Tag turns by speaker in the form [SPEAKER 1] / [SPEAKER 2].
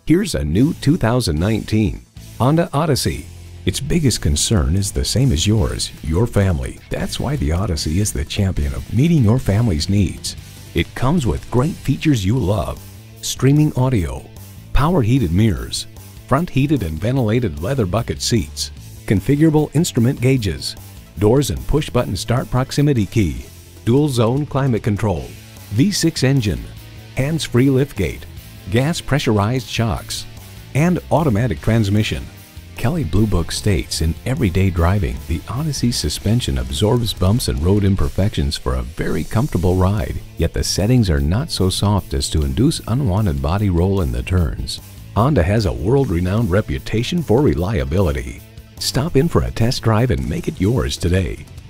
[SPEAKER 1] Here's a new 2019 Honda Odyssey. Its biggest concern is the same as yours, your family. That's why the Odyssey is the champion of meeting your family's needs. It comes with great features you love: streaming audio, power heated mirrors, front heated and ventilated leather bucket seats, configurable instrument gauges, doors and push-button start proximity key, dual zone climate control, V6 engine, hands-free liftgate, gas pressurized shocks, and automatic transmission. Kelley Blue Book states in everyday driving, the Odyssey suspension absorbs bumps and road imperfections for a very comfortable ride, yet the settings are not so soft as to induce unwanted body roll in the turns. Honda has a world-renowned reputation for reliability. Stop in for a test drive and make it yours today.